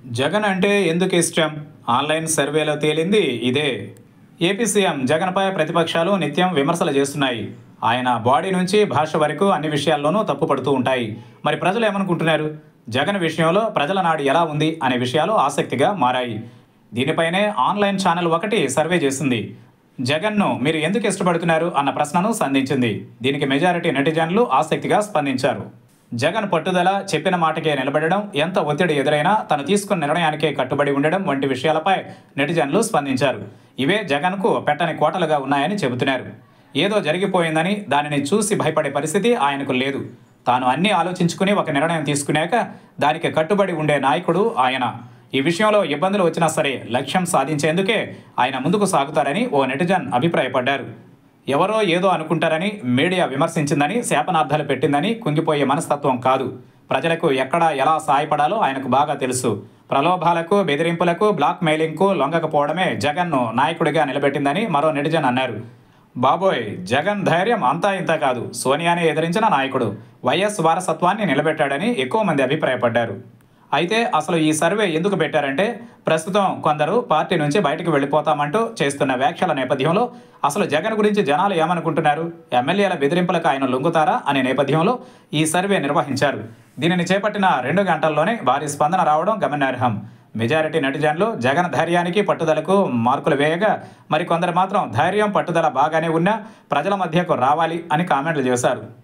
జగన్ అంటే ఎందుకు ఇష్టం? ఆన్లైన్ సర్వేలో తేలింది ఇదే. ఏపీ సీఎం జగన్పై ప్రతిపక్షాలు నిత్యం విమర్శలు చేస్తున్నాయి. ఆయన బాడీ నుంచి భాష వరకు అన్ని విషయాల్లోనూ తప్పు పడుతూ ఉంటాయి. మరి ప్రజలు ఏమనుకుంటున్నారు? జగన్ విషయంలో ప్రజల నాడు ఎలా ఉంది అనే విషయాలు ఆసక్తిగా మారాయి. దీనిపైనే ఆన్లైన్ ఛానల్ ఒకటి సర్వే చేసింది. జగన్ను మీరు ఎందుకు ఇష్టపడుతున్నారు అన్న ప్రశ్నను సంధించింది. దీనికి మెజారిటీ నెటిజన్లు ఆసక్తిగా స్పందించారు. జగన్ పట్టుదల, చెప్పిన మాటకే నిలబడడం, ఎంత ఒత్తిడి ఎదురైనా తను తీసుకున్న నిర్ణయానికే కట్టుబడి ఉండడం వంటి విషయాలపై నెటిజన్లు స్పందించారు. ఇవే జగన్కు పెట్టని కోటలుగా ఉన్నాయని చెబుతున్నారు. ఏదో జరిగిపోయిందని దానిని చూసి భయపడే పరిస్థితి ఆయనకు లేదు. తాను అన్నీ ఆలోచించుకుని ఒక నిర్ణయం తీసుకున్నాక దానికి కట్టుబడి ఉండే నాయకుడు ఆయన. ఈ విషయంలో ఇబ్బందులు వచ్చినా సరే లక్ష్యం సాధించేందుకే ఆయన ముందుకు సాగుతారని ఓ నెటిజన్ అభిప్రాయపడ్డారు. ఎవరో ఏదో అనుకుంటారని మీడియా విమర్శించిందని, శాపనార్థాలు పెట్టిందని కుంగిపోయే మనస్తత్వం కాదు. ప్రజలకు ఎక్కడ ఎలా సాయపడాలో ఆయనకు బాగా తెలుసు. ప్రలోభాలకు, బెదిరింపులకు, బ్లాక్ మెయిలింగ్కు లొంగకపోవడమే జగన్ను నాయకుడిగా నిలబెట్టిందని మరో నెటిజన్ అన్నారు. బాబోయ్, జగన్ ధైర్యం అంతా ఇంతా కాదు. సోనియాని ఎదిరించిన నాయకుడు. వైఎస్ వారసత్వాన్ని నిలబెట్టాడని ఎక్కువ మంది అభిప్రాయపడ్డారు. అయితే అసలు ఈ సర్వే ఎందుకు పెట్టారంటే, ప్రస్తుతం కొందరు పార్టీ నుంచి బయటకు వెళ్ళిపోతామంటూ చేస్తున్న వ్యాఖ్యల నేపథ్యంలో అసలు జగన్ గురించి జనాలు ఏమనుకుంటున్నారు, ఎమ్మెల్యేల బెదిరింపులకు ఆయన లొంగుతారా అనే నేపథ్యంలో ఈ సర్వే నిర్వహించారు. దీనిని చేపట్టిన 2 గంటల్లోనే భారీ స్పందన రావడం గమనార్హం. మెజారిటీ నెటిజన్లు జగన్ ధైర్యానికి, పట్టుదలకు మార్కులు వేయగా, మరికొందరు మాత్రం ధైర్యం, పట్టుదల బాగానే ఉన్నా ప్రజల మధ్యకు రావాలి అని కామెంట్లు చేశారు.